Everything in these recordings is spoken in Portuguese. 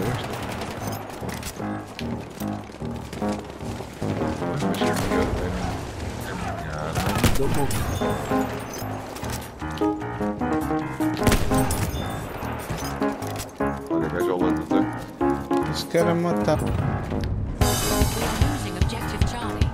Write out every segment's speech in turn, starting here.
Olha, gajo ao lado do Zé. Eles querem matar. Losing objective Charlie.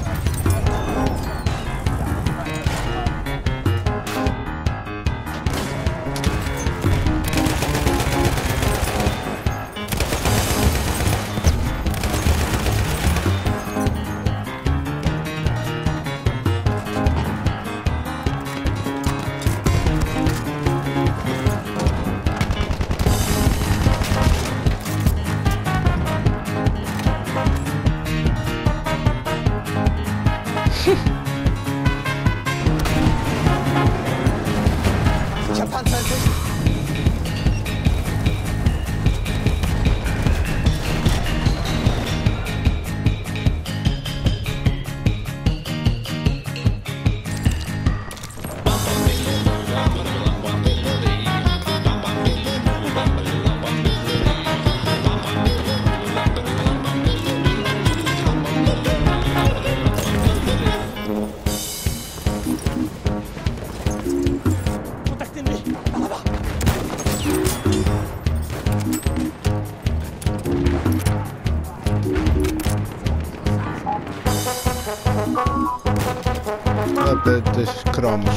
Dos cromos.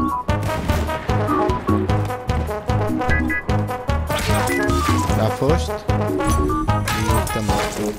Já foste? E também.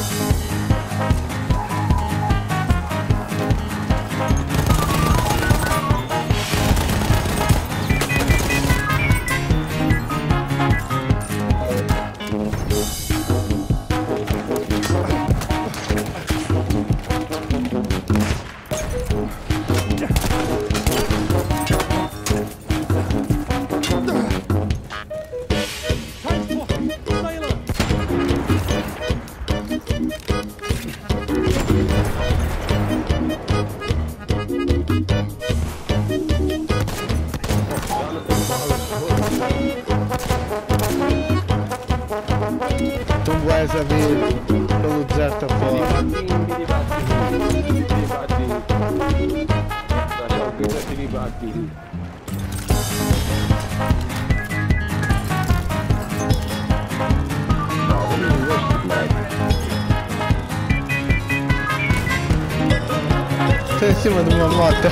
Tu vais a vir pelo deserto afora. Estou em cima de uma moto.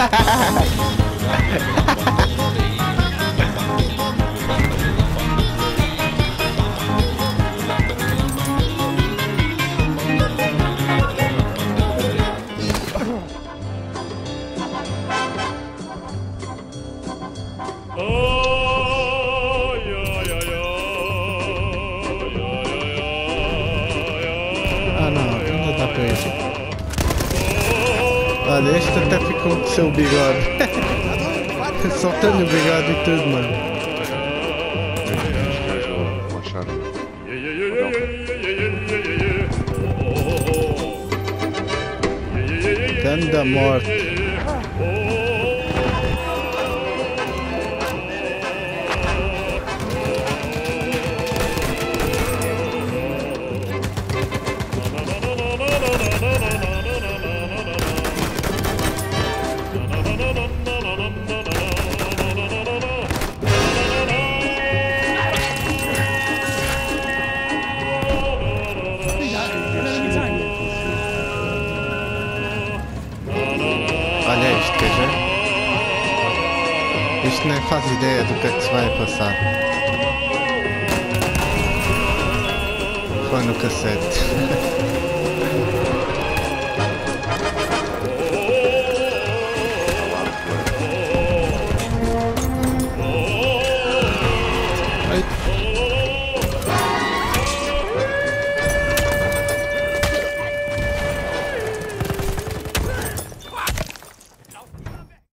Ah não, ainda dá para isso. Olha, este até ficou com o seu bigode. Soltando o bigode e tudo, mano. Ganda morte. Olha isto, quer ver? Isto nem faz ideia do que é que se vai passar. Foi no cassete.